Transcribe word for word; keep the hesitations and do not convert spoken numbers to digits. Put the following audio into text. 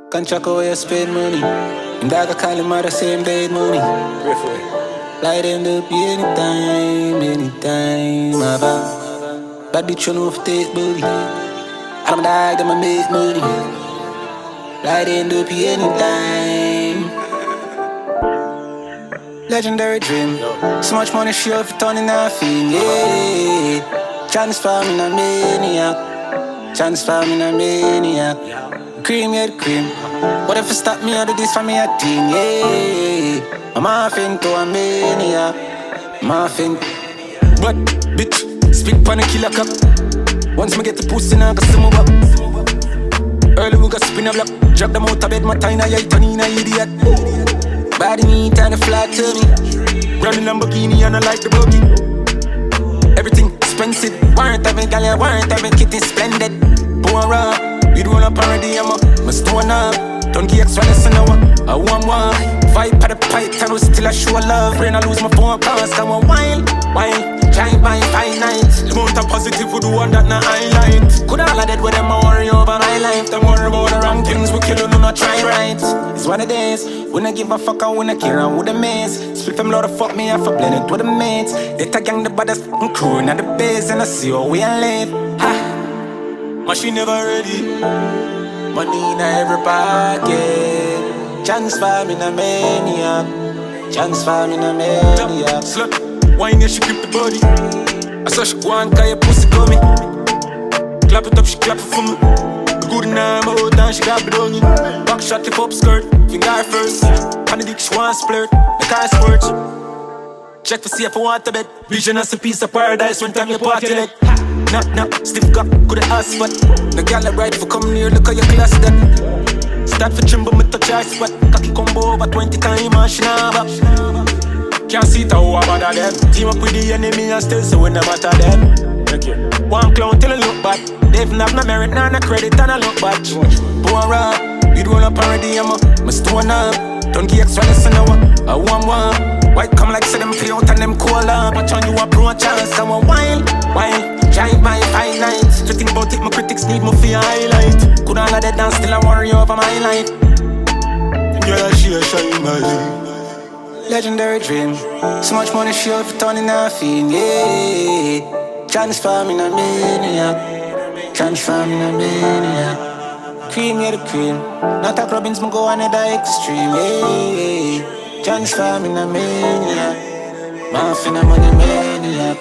Can't track how you spend money. And dog I call him out the same day money. Light end up anytime, anytime. My bad, bad bitch on off take booty. I'm a dog, them I make money. Light end up anytime. Legendary dream. So much money she off it on in nothing. Yeah. Transform in a maniac. Transform in a maniac. Cream, yeah, the cream. What if you stop me out of this for me a team? Yeah. I'm off into a maniac. I'm off in. But, bitch, speak pon a killer cup. Once me get the pussy now, I got some more up. Early we got spin a block. Drop them out of bed, my time, I ain't turning an idiot. Body neat and a flat to me. Running Lamborghini and I like the buggy. Everything expensive. Warrant having gal, warrant having kitty splendid. Pour up, we roll up already, I'm a my stone up. Don't get extra less than I want. I want one. Vibe at the pipe, time was still I show love. Rain I lose my phone cause I want wine, wine. Drive by five nights. The amount of positive would do one that not highlight. Could all of that with them I worry over my life. Don't worry about the wrong things, we kill you, do not try right. It's one of days, when I give a fuck, I wanna care, I would a maze. Split them loud of fuck me, I for blend it with the mates. They tag gang the baddest fucking crew, and the base, and I see how we all live. Ha! Machine never ready. Money in every pocket. Transform in a maniac. Transform in a maniac. Slut. Wine, yeah, she grip the body. I saw she go on, cause your pussy coming. Clap it up, she clap it for me. The good in her mouth, and she got it on you. Back shot, tip up skirt, finger first. On the dick, she want splurt, the car squirt. Check to see if I want to bed. Vision as a piece of paradise when time you party leg. Knock, knock, stiff cock, could have asked for. The gal that right for come near, look how your class that. Start for trim, but me touch her spot. Cocky combo over twenty times, and she nah back. Can't see it how I bother them. Team up with the enemy and still so we no matter them. Okay. One clown till I look bad. They've not no merit, nor no credit and I look bad. Pour up, we roll up already, I'm a my stone up. Don't get extra less than I want. I want one. White come like say them play out and them cool up. Watch on you approach chance, I want wine, wine. Drive by five nights. Just think about it, my critics need me for your highlight. Could all of that dance still I worry over my life. Yeah, she a shine my life. Legendary dream. So much money she off it on in nothing, yeah. Transform in a maniac. Transform in a maniac. Cream, yeah, the cream. Not a province, me go another extreme, yeah. Transform in a maniac. Muffin a money maniac.